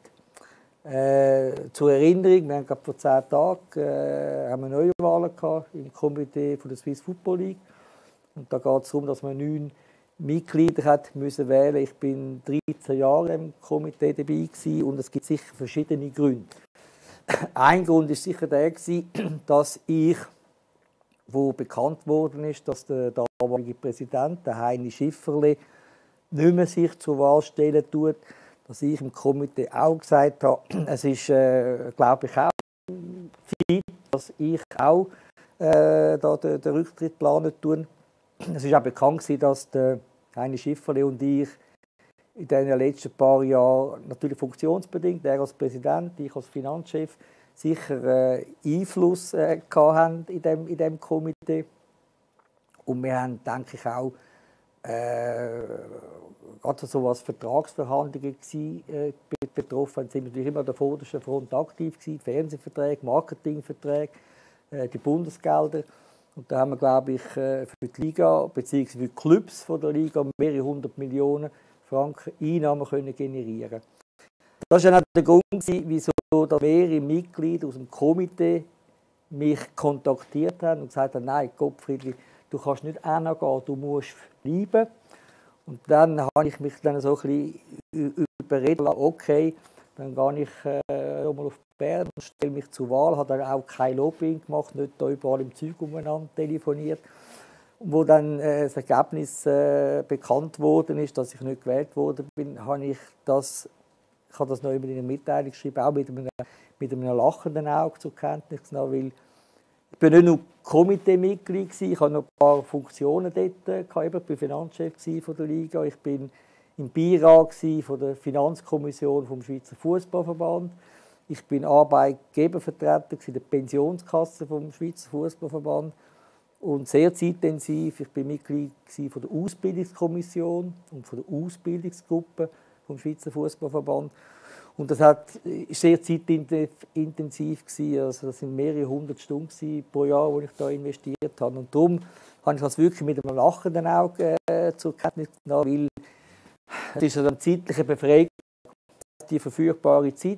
Zur Erinnerung, wir haben gerade vor 10 Tagen haben wir Neuwahlen im Komitee von der Swiss Football League. Und da geht es darum, dass man 9 Mitglieder hat müssen wählen. Ich bin 13 Jahre im Komitee dabei gewesen, und es gibt sicher verschiedene Gründe. Ein Grund war sicher der, dass ich, wo bekannt worden ist, dass der damalige Präsident, der Heini Schifferle, nicht mehr sich zur Wahl stellen tut, dass ich im Komitee auch gesagt habe, es ist, glaube ich, auch Zeit, dass ich auch da den Rücktritt planen tue. Es war auch bekannt, dass der Heini Schifferle und ich in den letzten paar Jahren, natürlich funktionsbedingt, er als Präsident, ich als Finanzchef, sicher Einfluss hatten in dem Komitee. Und wir haben, denke ich, auch gerade so was Vertragsverhandlungen betroffen, sind wir natürlich immer an der vordersten Front aktiv gewesen, Fernsehverträge, Marketingverträge, die Bundesgelder. Und da haben wir, glaube ich, für die Liga bzw. für die Clubs von der Liga mehrere 100 Millionen Franken Einnahmen können generieren. Das war dann auch der Grund, wieso mehrere Mitglieder aus dem Komitee mich kontaktiert haben und gesagt haben, nein, Gottfriedli, du kannst nicht hingehen, du musst bleiben. Und dann habe ich mich dann so ein bisschen überreden lassen, okay, dann gehe ich nochmal auf Bern und stelle mich zur Wahl, habe dann auch kein Lobbying gemacht, nicht da überall im Zeug umeinander telefoniert. Und wo dann das Ergebnis bekannt worden ist, dass ich nicht gewählt worden bin, habe ich das noch in einer Mitteilung geschrieben, auch mit einem lachenden Auge zur Kenntnis genommen, weil ich bin nicht nur Komiteemitglied, ich hatte noch ein paar Funktionen dort, ich war Finanzchef von der Liga, ich bin im Beirat von der Finanzkommission vom Schweizer Fußballverband. Ich bin Arbeitgebervertreter der Pensionskasse vom Schweizer Fußballverband und sehr zeitintensiv. Ich bin Mitglied von der Ausbildungskommission und von der Ausbildungsgruppe vom Schweizer Fußballverband. Und das war sehr zeitintensiv. Also das sind mehrere 100 Stunden pro Jahr, die ich da investiert habe. Und darum habe ich das wirklich mit einem lachenden Auge zur Kenntnis genommen, weil es ist eine zeitliche Befreiung, die verfügbare Zeit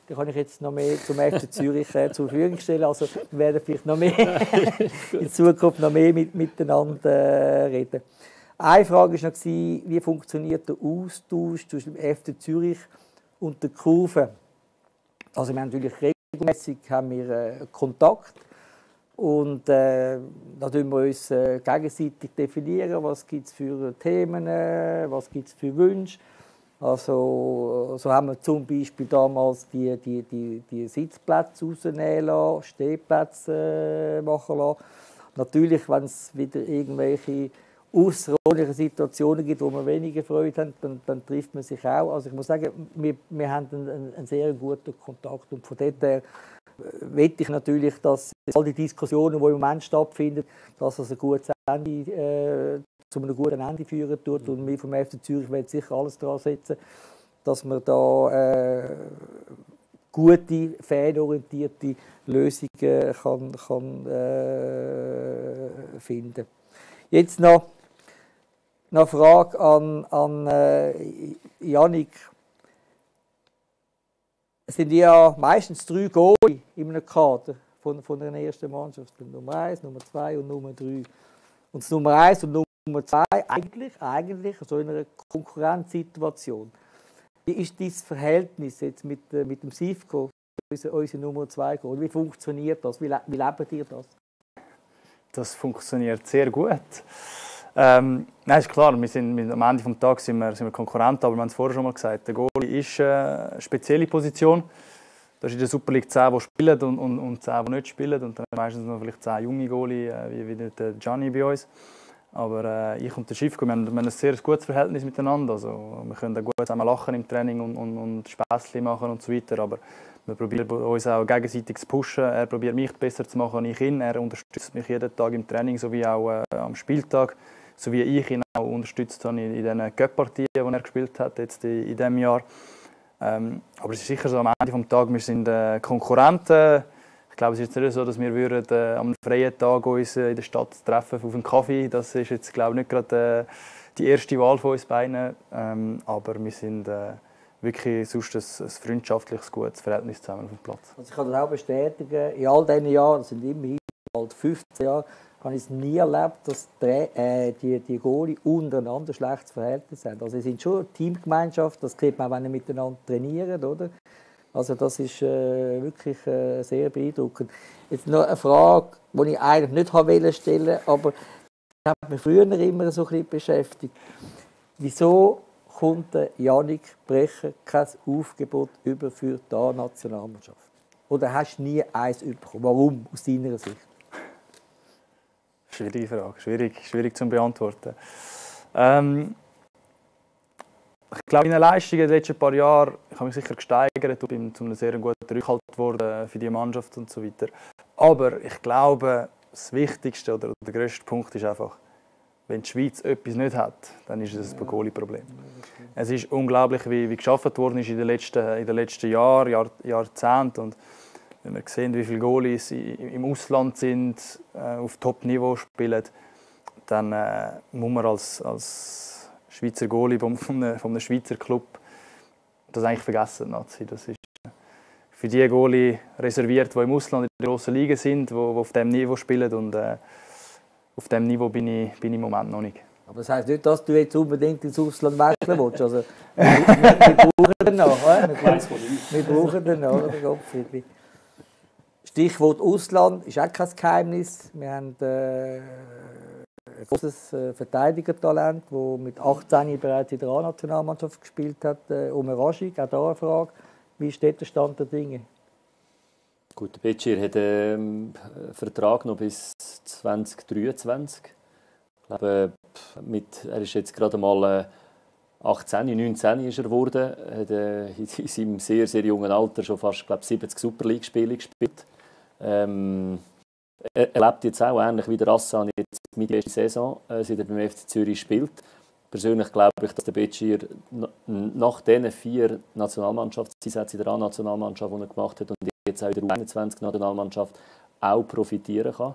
die kann ich jetzt noch mehr zum FC Zürich zur Verfügung stellen. Also wir werden vielleicht noch mehr in Zukunft noch mehr miteinander reden. Eine Frage war noch, wie funktioniert der Austausch zwischen dem FC Zürich und der Kurve? Also wir haben natürlich regelmäßig Kontakt und da definieren wir uns gegenseitig definieren, was gibt es für Themen, was gibt es für Wünsche. Also, so haben wir zum Beispiel damals die Sitzplätze rausnehmen lassen, Stehplätze machen lassen. Natürlich, wenn es wieder irgendwelche außerordentliche Situationen gibt, wo wir weniger Freude haben, dann trifft man sich auch. Also ich muss sagen, wir haben einen sehr guten Kontakt. Und von dort her will ich natürlich, dass all die Diskussionen, die im Moment stattfinden, dass es ein gutes Ende, zu einem guten Ende führen tut. Und wir vom FC Zürich werden sicher alles daran setzen, dass wir da gute, fanorientierte Lösungen kann finden. Jetzt noch eine Frage an Yannick. Es sind ja meistens 3 Goalie in einem Kader von der ersten Mannschaft. Nummer 1, Nummer 2 und Nummer 3. Und das Nummer 1 und Nummer 2 eigentlich so in einer Konkurrenzsituation. Wie ist dieses Verhältnis jetzt mit dem Sivko, unsere Nummer 2 Goalie? Wie funktioniert das? Wie lebt ihr das? Das funktioniert sehr gut. Nein, ist klar, am Ende des Tages sind wir Konkurrenten, aber wir haben es vorher schon mal gesagt, der Goalie ist eine spezielle Position. Da ist in der Super League 10, die spielen und 10, die nicht spielen. Und dann meistens noch vielleicht 10 junge Goalie, wie der Gianni bei uns. Aber ich und der Sivko, wir haben ein sehr gutes Verhältnis miteinander. Also, wir können gut zusammen lachen im Training und Späßchen machen und so weiter. Aber wir probieren uns auch gegenseitig zu pushen. Er probiert mich besser zu machen als ich ihn. Er unterstützt mich jeden Tag im Training, sowie auch am Spieltag. So wie ich ihn auch unterstützt habe in den Cup-Partien, die er gespielt hat jetzt in diesem Jahr. Aber es ist sicher so, am Ende des Tages, wir sind Konkurrenten. Ich glaube, es ist jetzt nicht so, dass wir am freien Tag uns in der Stadt treffen auf einen Kaffee. Das ist jetzt, glaube ich, nicht gerade die erste Wahl von uns beiden. Aber wir sind wirklich sonst ein freundschaftliches, gutes Verhältnis zusammen auf dem Platz. Also ich kann das auch bestätigen. In all diesen Jahren, das sind immerhin bald 15 Jahre, habe ich es nie erlebt, dass die Goalie untereinander ein schlechtes Verhältnis haben. Also sie sind schon eine Teamgemeinschaft, das sieht man, wenn sie miteinander trainieren, oder? Also das ist wirklich sehr beeindruckend. Jetzt noch eine Frage, die ich eigentlich nicht stellen wollte, aber die hat mich früher immer so ein bisschen beschäftigt. Wieso kommt der Yannick Brecher kein Aufgebot über für die A-Nationalmannschaft? Oder hast du nie eins bekommen? Warum, aus deiner Sicht? Schwierige Frage, schwierig zu beantworten. Ich glaube, meine Leistungen in den letzten paar Jahren, ich habe mich sicher gesteigert und bin zu einem sehr guten Rückhalt geworden für die Mannschaft und so weiter. Aber ich glaube, das Wichtigste oder der grösste Punkt ist einfach, wenn die Schweiz etwas nicht hat, dann ist es ein Goalie-Problem. Es ist unglaublich, wie geschaffen worden ist in den letzten Jahrzehnten. Und wenn wir sehen, wie viele Goalies im Ausland sind, auf Top-Niveau spielen, dann muss man als Schweizer Goalie von einem Schweizer Club das eigentlich vergessen. Das ist für die Goalie reserviert, die im Ausland in der grossen Liga sind, die auf diesem Niveau spielen. Und auf diesem Niveau bin ich im Moment noch nicht. Aber das heisst nicht, dass du jetzt unbedingt ins Ausland wechseln willst. Also, wir brauchen den noch. Wir brauchen den noch, oder Gottfried? Stichwort Ausland ist auch kein Geheimnis. Wir haben ein großes Verteidigertalent, das mit 18 bereits in der A-Nationalmannschaft gespielt hat. Omer Raschig, auch da eine Frage. Wie steht der Stand der Dinge? Gut, der Becir hat einen Vertrag noch bis 2023. Ich glaube, er ist jetzt gerade mal 19 ist er geworden. Er hat in seinem sehr, sehr jungen Alter schon fast 70 Super League-Spiele gespielt. Er lebt jetzt auch ähnlich wie der Hassan jetzt mit der ersten Saison, seit er beim FC Zürich spielt. Persönlich glaube ich, dass der Becir nach diesen 4 Nationalmannschaftseinsätzen in der A-Nationalmannschaft, die er gemacht hat, und jetzt auch in der U21-Nationalmannschaft auch profitieren kann.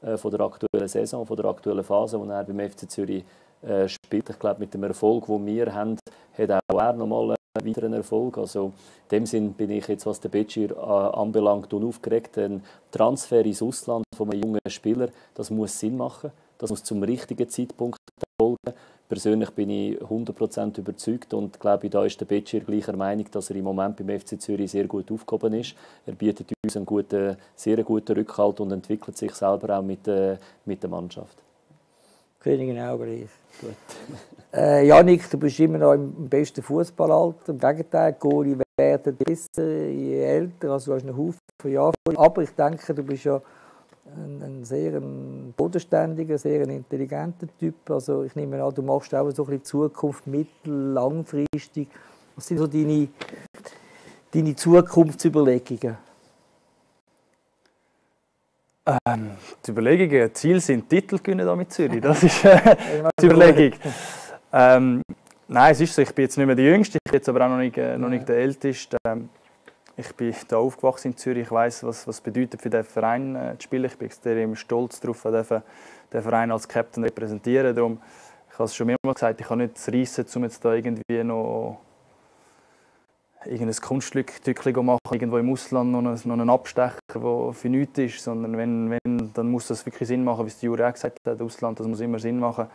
von der aktuellen Saison, von der aktuellen Phase, die er beim FC Zürich spielt. Ich glaube, mit dem Erfolg, den wir haben, hat auch er nochmal einen weiteren Erfolg. Also in dem Sinn bin ich jetzt, was den Becir anbelangt, unaufgeregt. Ein Transfer ins Ausland von einem jungen Spieler, das muss Sinn machen. Das muss zum richtigen Zeitpunkt erfolgen. Persönlich bin ich 100% überzeugt und glaube, da ist der Becir gleicher Meinung, dass er im Moment beim FC Zürich sehr gut aufgehoben ist. Er bietet uns einen sehr guten Rückhalt und entwickelt sich selber auch mit der Mannschaft. Königin auch gleich. Jannik, du bist immer noch im besten Fußballalter. Im Gegenteil, die Goalie werden besser, je älter. Also du hast einen Haufen von Jahren. Aber ich denke, du bist ja ein sehr bodenständiger, sehr intelligenter Typ. Also ich nehme an, du machst auch so ein bisschen Zukunft mittel-, langfristig. Was sind so deine Zukunftsüberlegungen? Die Überlegungen, Ziel sind Titel gewinnen mit Zürich. Das ist die Überlegung. Nein, es ist so. Ich bin jetzt nicht mehr der Jüngste, ich bin jetzt aber auch noch nicht der Älteste. Ich bin hier aufgewachsen in Zürich. Ich weiss, was es bedeutet, für diesen Verein zu spielen. Ich bin extrem stolz darauf, den Verein als Captain repräsentieren. Darum, ich habe es schon mehrmals gesagt, ich kann nicht reissen, um jetzt da irgendwie noch irgendein Kunststück machen, irgendwo im Ausland noch einen Abstecher, der für nichts ist, sondern wenn, dann muss das wirklich Sinn machen, wie es die Juri auch gesagt hat, Ausland, das muss immer Sinn machen.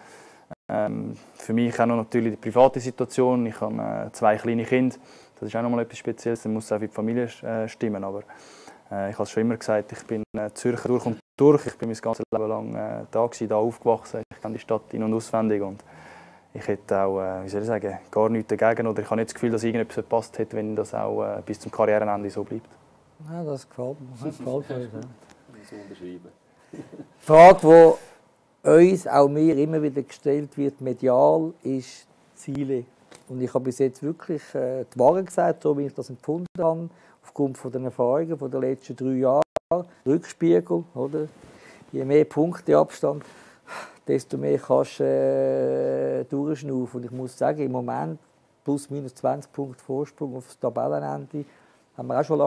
Für mich auch noch natürlich die private Situation, ich habe 2 kleine Kinder, das ist auch noch mal etwas Spezielles, dann muss auch für die Familie stimmen, aber ich habe es schon immer gesagt, ich bin Zürcher durch und durch, ich bin mein ganzes Leben lang da gewesen, da aufgewachsen, ich kenne die Stadt in- und auswendig und ich hätte auch, wie soll ich sagen, gar nichts dagegen oder ich habe nicht das Gefühl, dass irgendetwas verpasst hätte, wenn das auch bis zum Karriereende so bleibt. Ja, das gefällt mir. Das gefällt mir. So unterschreiben. Die Frage, die uns, auch mir, immer wieder gestellt wird, medial, ist Ziele. Und ich habe bis jetzt wirklich die Wahrheit gesagt, so wie ich das empfunden habe, aufgrund von den Erfahrungen der letzten 3 Jahre. Rückspiegel, oder? Je mehr Punkteabstand, desto mehr kannst du durchschnaufen. Und ich muss sagen, im Moment plus minus 20 Punkte Vorsprung auf das Tabellenende haben wir auch schon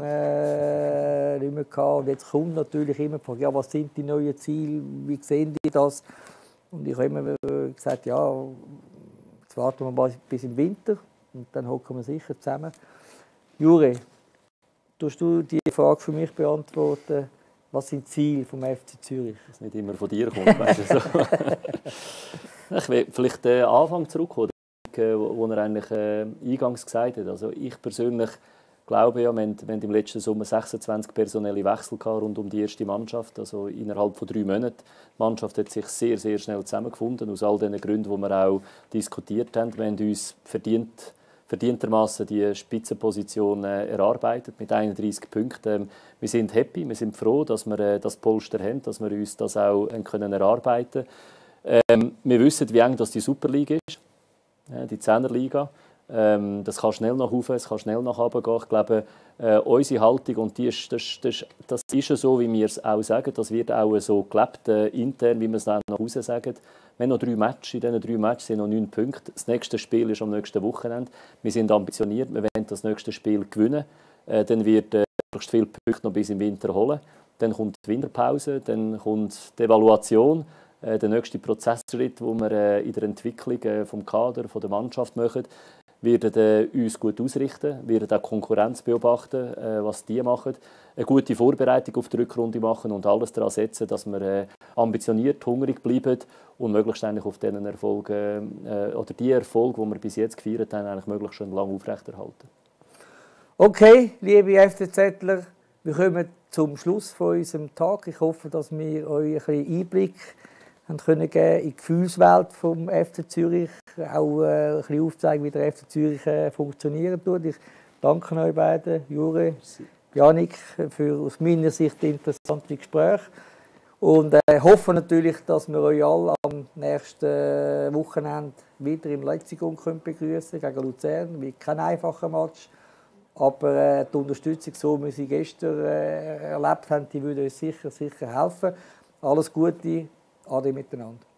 lange nicht mehr gehabt. Und jetzt kommt natürlich immer die Frage, ja, was sind die neuen Ziele, wie sehen die das? Und ich habe immer gesagt, ja, jetzt warten wir mal bis im Winter und dann hocken wir sicher zusammen. Jure, tust du die Frage für mich beantworten? Was sind die Ziele vom FC Zürich? Das nicht immer von dir kommt, weißt du, so. Ich will vielleicht den Anfang zurückkommen, wo er eigentlich eingangs gesagt hat. Also ich persönlich glaube ja, wir haben im letzten Sommer 26 personelle Wechsel gehabt rund um die erste Mannschaft. Also innerhalb von 3 Monaten. Die Mannschaft hat sich sehr, sehr schnell zusammengefunden, aus all den Gründen, die wir auch diskutiert haben. Wir haben uns verdientermaßen die Spitzenposition erarbeitet mit 31 Punkten. Wir sind happy, wir sind froh, dass wir das Polster haben, dass wir uns das auch können erarbeiten können. Wir wissen, wie eng das die Superliga ist, die 10er Liga. Das kann schnell nach oben, es kann schnell nach unten gehen. Ich glaube, unsere Haltung, und das ist so, wie wir es auch sagen, das wird auch so gelebt, intern, wie wir es dann nach Hause sagen. Wir haben noch 3 Matches, in diesen 3 Matches sind noch 9 Punkte. Das nächste Spiel ist am nächsten Wochenende. Wir sind ambitioniert, wir wollen das nächste Spiel gewinnen. Dann wird möglichst viele Punkte noch bis im Winter holen. Dann kommt die Winterpause, dann kommt die Evaluation, der nächste Prozessschritt, den wir in der Entwicklung vom Kader, von der Mannschaft machen. Wir werden uns gut ausrichten, wir werden auch Konkurrenz beobachten, was die machen, eine gute Vorbereitung auf die Rückrunde machen und alles daran setzen, dass wir ambitioniert, hungrig bleiben und möglichst eigentlich auf diesen Erfolgen oder die Erfolge, die wir bis jetzt gefeiert haben, eigentlich möglichst schon lange aufrechterhalten. Okay, liebe FCZler, wir kommen zum Schluss von unserem Tag. Ich hoffe, dass wir euch ein bisschen Einblick können geben in die Gefühlswelt vom FC Zürich, auch ein bisschen aufzeigen, wie der FC Zürich funktionieren tut. Ich danke euch beiden, Jure, Jannik, für aus meiner Sicht interessante Gespräche und hoffe natürlich, dass wir euch alle am nächsten Wochenende wieder im Letzigon begrüßen gegen Luzern. Wird kein einfacher Match, aber die Unterstützung, so wie wir sie gestern erlebt haben, die würde uns sicher helfen. Alles Gute. Ade miteinander.